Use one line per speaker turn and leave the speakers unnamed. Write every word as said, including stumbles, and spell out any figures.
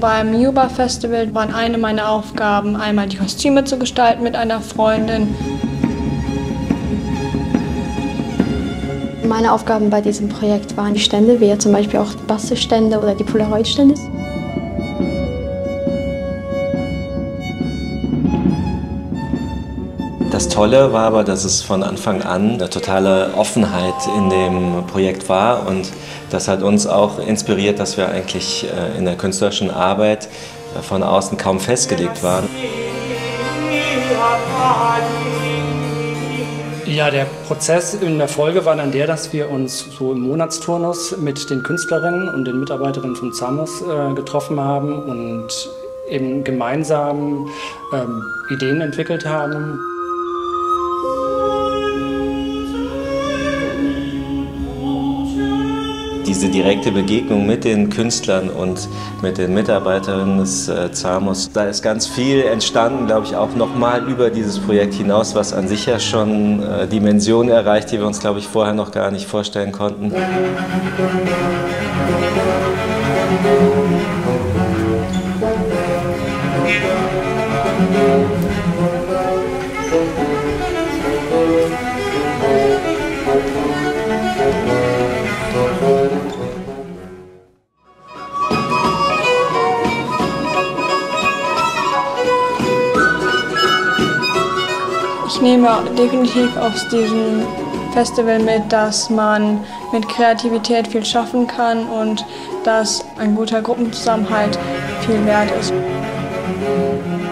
Beim Juba Festival waren eine meiner Aufgaben, einmal die Kostüme zu gestalten mit einer Freundin.
Meine Aufgaben bei diesem Projekt waren die Stände, wie zum Beispiel auch die Bastelstände oder die Polaroid-Stände.
Das Tolle war aber, dass es von Anfang an eine totale Offenheit in dem Projekt war, und das hat uns auch inspiriert, dass wir eigentlich in der künstlerischen Arbeit von außen kaum festgelegt waren.
Ja, der Prozess in der Folge war dann der, dass wir uns so im Monatsturnus mit den Künstlerinnen und den Mitarbeiterinnen von Zamos äh, getroffen haben und eben gemeinsam ähm, Ideen entwickelt haben.
Diese direkte Begegnung mit den Künstlern und mit den Mitarbeiterinnen des äh, Zamos, da ist ganz viel entstanden, glaube ich, auch nochmal über dieses Projekt hinaus, was an sich ja schon äh, Dimensionen erreicht, die wir uns, glaube ich, vorher noch gar nicht vorstellen konnten.
Ich nehme definitiv aus diesem Festival mit, dass man mit Kreativität viel schaffen kann und dass ein guter Gruppenzusammenhalt viel wert ist.